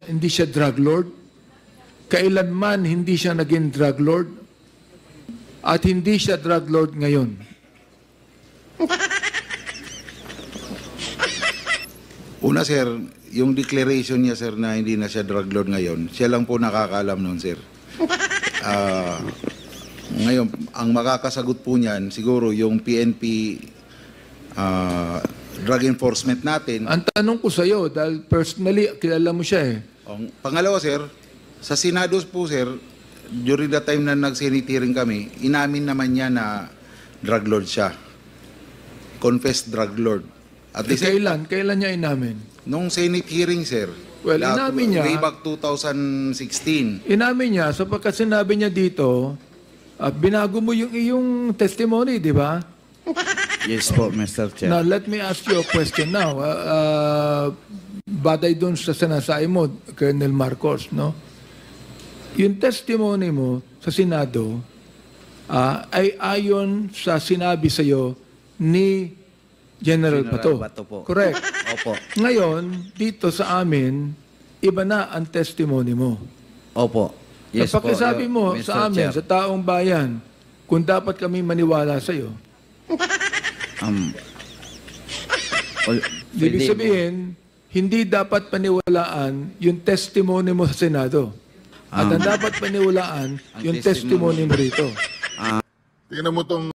hindi siya drug lord. Kailanman hindi siya naging drug lord. At hindi siya drug lord ngayon. Una, sir, yung declaration niya, sir, na hindi na siya drug lord ngayon, siya lang po nakakaalam nun, sir. Ngayon, ang makakasagot po niyan, siguro yung PNP drug enforcement natin. Ang tanong ko sa iyo, dahil personally, kilala mo siya eh. Pangalawa, sir, sa Senado po, sir, during the time na nag-Senate hearing kami, inamin naman niya na drug lord siya. Confessed drug lord. At Eh, least, kailan niya inamin? nung Senate hearing, sir, Well, inamin niya. way back 2016. Inamin niya, sapagkat sinabi niya dito, binago mo yung iyong testimony, di ba? Yes po, Mr. Chair. Now, let me ask you a question now. Baday doon sa sinasay mo, Colonel Marcos, no? Yung testimony mo sa Senado ay ayon sa sinabi sa iyo ni General Bato. Bato po. Correct. Opo. Ngayon, dito sa amin, iba na ang testimony mo. Opo. Yes po. Pakisabi mo Mr. sa amin, Chair. sa taong bayan, kung dapat kami maniwala sa iyo. Ibig sabihin, hindi dapat paniwalaan yung testimony mo sa Senado. At ang dapat paniwalaan yung testimony mo rito. Tingnan mo tong